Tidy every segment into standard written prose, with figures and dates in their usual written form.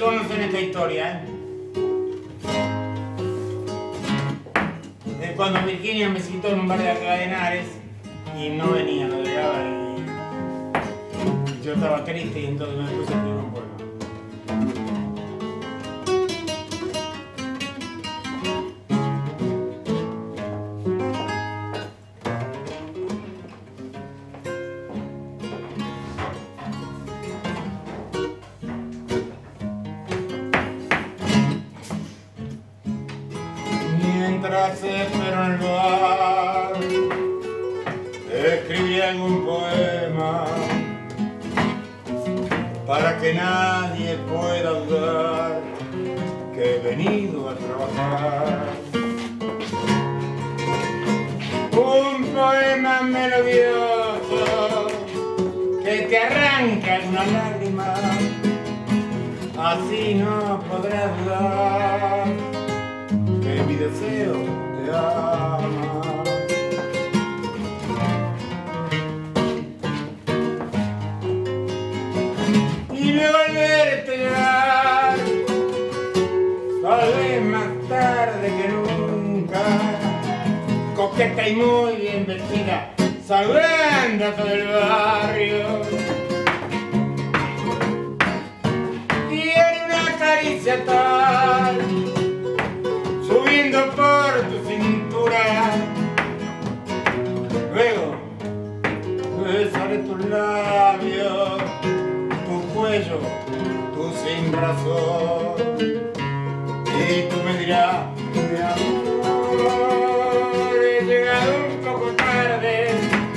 conocen esta historia, de cuando Virginia me citó en un bar de acá de Henares y no venía, no llegaba y yo estaba triste y entonces me puse a escribir un poema. Mientras espero en el bar, escribí algún poema para que nadie pueda dudar que he venido a trabajar. Un poema melodioso que te arranca una lágrima, así no podrás dudar que mi deseo te ama. Y luego al verte llegar, tal vez más tarde que nunca, coqueta y muy bien vestida, saludando a todo el barrio. Y en una caricia tal, subiendo por tu cintura, luego besaré tus labios, tu cuello, tu sin razón, y tú me dirás, mi amor, he llegado un poco tarde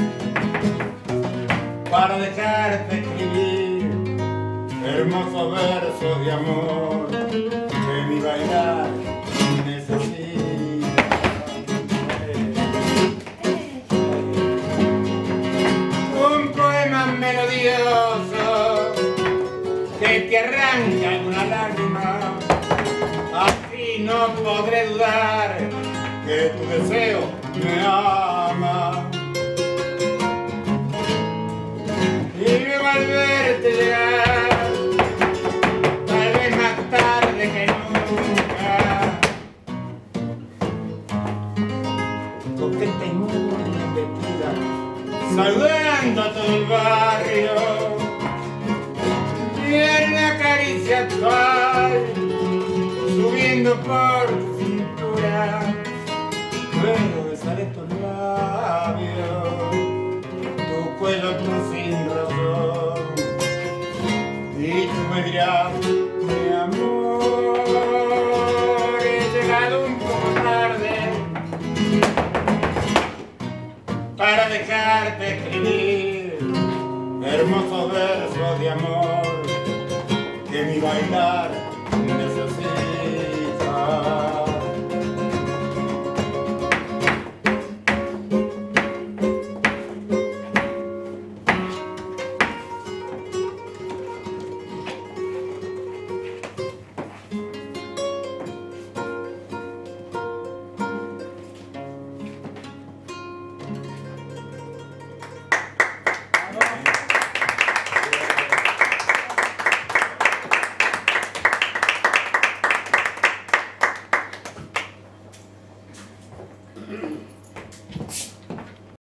para dejarte escribir hermosos versos de amor que mi bailar necesita. Un poema melodioso que te arranca una lágrima, así no podré dudar que tu deseo me ama. Y luego al verte llegar, tal vez más tarde que nunca, coqueta y muy bien vestida, saludando a todo el barrio, y en una caricia actual, subiendo por tu cintura, luego besaré tus labios, tu cuello, tu sin razón, y tú me dirás, mi amor, he llegado un poco tarde para dejarte escribir hermosos versos de amor que mi bailar necesita. Mm-hmm.